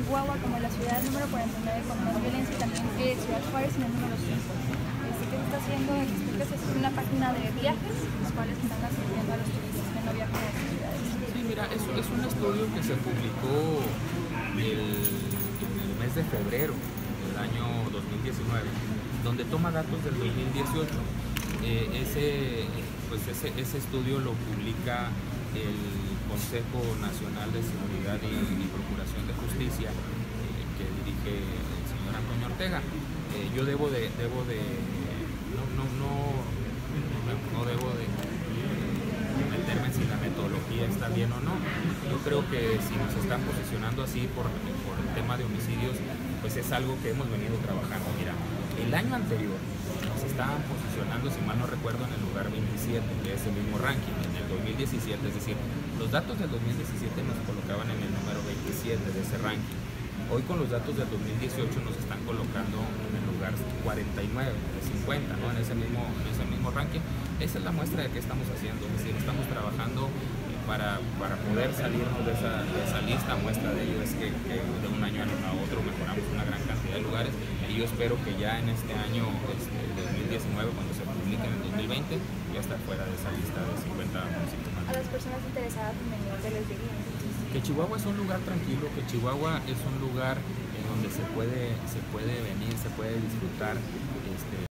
Chihuahua como la ciudad número 49 con más violencia, y también Ciudad Juárez en el número 5. ¿Qué se está haciendo? Explíquese, es una página de viajes, los cuales están asistiendo a los turistas que no viajan a estas ciudades. Sí, mira, es un estudio que se publicó en el mes de febrero del año 2019, donde toma datos del 2018. Ese estudio lo publica el Consejo Nacional de Seguridad y Procuración de Justicia, que dirige el señor Antonio Ortega. Yo no debo de meterme en si la metodología está bien o no. Yo creo que si nos están posicionando así por el tema de homicidios, pues es algo que hemos venido trabajando. Mira, el año anterior nos estaban posicionando, si mal no recuerdo, en el lugar 27 de ese mismo ranking, en el 2017, es decir, los datos del 2017 nos colocaban en el número 27 de ese ranking. Hoy con los datos del 2018 nos están colocando en el lugar 49 de 50, ¿no? en ese mismo ranking. Esa es la muestra de qué estamos haciendo, es decir, estamos trabajando para poder salirnos de esa lista. Muestra de ello es que de un año a otro mejoramos una gran cantidad de lugares, y yo espero que ya en este año 2019, cuando se publique en el 2020, ya estar fuera de esa lista de 50 municipios. A las personas interesadas en venir, ¿qué les diría? Que Chihuahua es un lugar tranquilo, que Chihuahua es un lugar en donde se puede venir, se puede disfrutar